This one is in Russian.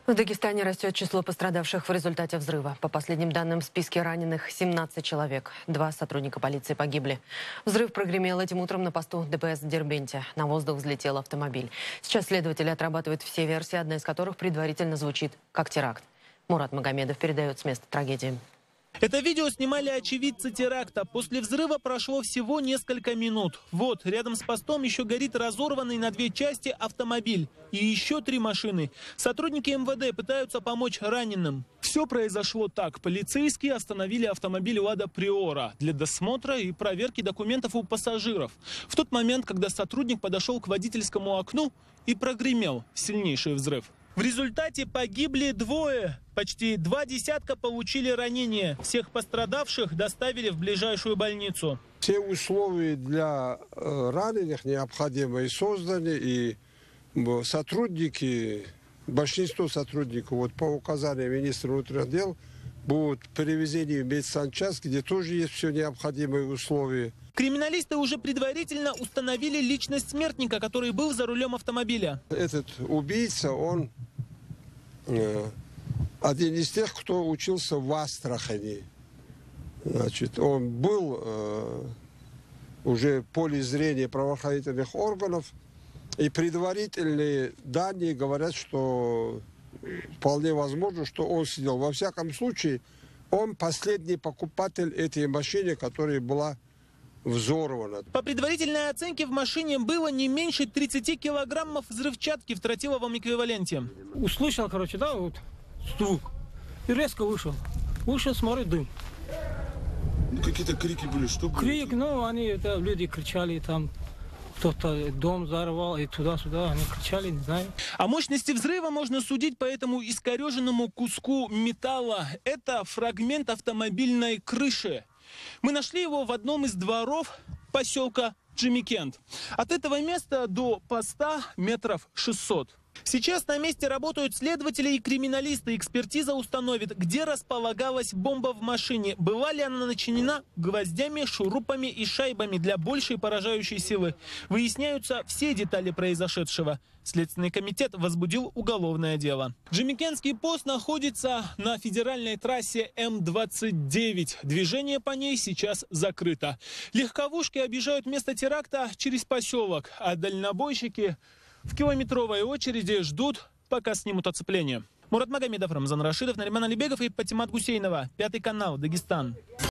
В Дагестане растет число пострадавших в результате взрыва. По последним данным, в списке раненых 17 человек. 2 сотрудника полиции погибли. Взрыв прогремел этим утром на посту ДПС в Дербенте. На воздух взлетел автомобиль. Сейчас следователи отрабатывают все версии, одна из которых предварительно звучит как теракт. Мурат Магомедов передает с места трагедии. Это видео снимали очевидцы теракта. После взрыва прошло всего несколько минут. Вот, рядом с постом еще горит разорванный на 2 части автомобиль. И еще 3 машины. Сотрудники МВД пытаются помочь раненым. Все произошло так. Полицейские остановили автомобиль «Лада Приора» для досмотра и проверки документов у пассажиров. В тот момент, когда сотрудник подошел к водительскому окну, и прогремел сильнейший взрыв. В результате погибли 2. Почти 2 десятка получили ранения. Всех пострадавших доставили в ближайшую больницу. Все условия для раненых необходимые созданы, и сотрудники, большинство сотрудников вот, по указанию министра внутренних дел будут перевезены в медсанчасть, где тоже есть все необходимые условия. Криминалисты уже предварительно установили личность смертника, который был за рулем автомобиля. Этот убийца, он один из тех, кто учился в Астрахани. Значит, он был уже в поле зрения правоохранительных органов, и предварительные данные говорят, что вполне возможно, что он сидел. Во всяком случае, он последний покупатель этой машины, которая была взорвана. По предварительной оценке в машине было не меньше 30 килограммов взрывчатки в тротиловом эквиваленте. Услышал, да, вот звук. И резко вышел. Вышел, смотрю, дым. Какие-то крики были, что было? Крик, люди кричали там. Кто-то дом взорвал, и туда-сюда они кричали, не знаю. О мощности взрыва можно судить по этому искореженному куску металла. Это фрагмент автомобильной крыши. Мы нашли его в одном из дворов поселка Джимикент. От этого места до поста метров 600. Сейчас на месте работают следователи и криминалисты. Экспертиза установит, где располагалась бомба в машине. Была ли она начинена гвоздями, шурупами и шайбами для большей поражающей силы. Выясняются все детали произошедшего. Следственный комитет возбудил уголовное дело. Джимикентский пост находится на федеральной трассе М-29. Движение по ней сейчас закрыто. Легковушки объезжают место теракта через поселок, а дальнобойщики в километровой очереди ждут, пока снимут оцепление. Мурат Магомедов, Рамзан Рашидов, Нариман Алибегов и Патимат Гусейнова. 5 канал, Дагестан.